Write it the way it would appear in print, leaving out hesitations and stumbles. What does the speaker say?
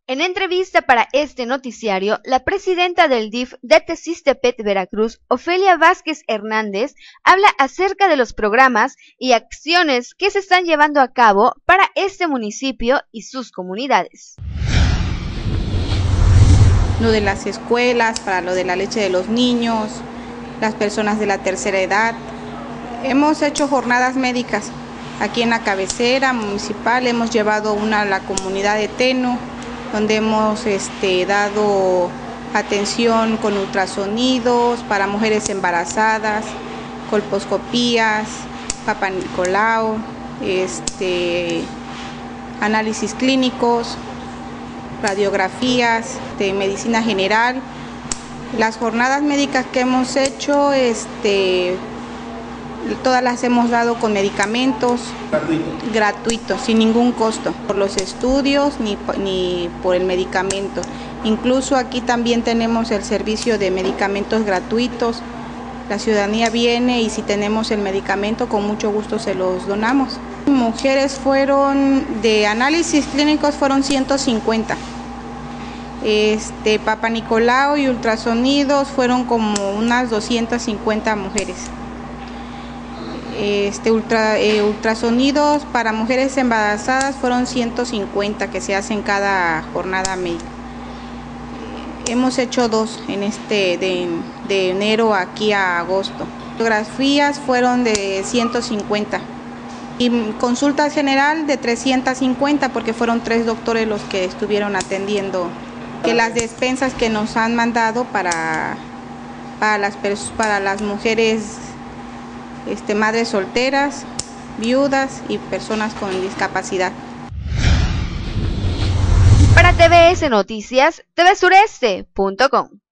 En entrevista para este noticiario, la presidenta del DIF de Tezistepet, Veracruz, Ofelia Vázquez Hernández, habla acerca de los programas y acciones que se están llevando a cabo para este municipio y sus comunidades. Lo de las escuelas, para lo de la leche de los niños, las personas de la tercera edad. Hemos hecho jornadas médicas aquí en la cabecera municipal, hemos llevado una a la comunidad de Teno, donde hemos dado atención con ultrasonidos para mujeres embarazadas, colposcopías, Papa Nicolau, análisis clínicos, radiografías de medicina general. Las jornadas médicas que hemos hecho, todas las hemos dado con medicamentos gratuitos, sin ningún costo, por los estudios ni por el medicamento. Incluso aquí también tenemos el servicio de medicamentos gratuitos. La ciudadanía viene y si tenemos el medicamento, con mucho gusto se los donamos. Mujeres de análisis clínicos fueron 150. Papa Nicolau y ultrasonidos fueron como unas 250 mujeres. Ultrasonidos para mujeres embarazadas fueron 150 que se hacen cada jornada médica. Hemos hecho 2 en de enero aquí a agosto. Radiografías fueron de 150 y consulta general de 350 porque fueron 3 doctores los que estuvieron atendiendo. Que las despensas que nos han mandado para las mujeres madres solteras, viudas y personas con discapacidad. Para TVS Noticias, tvsureste.com.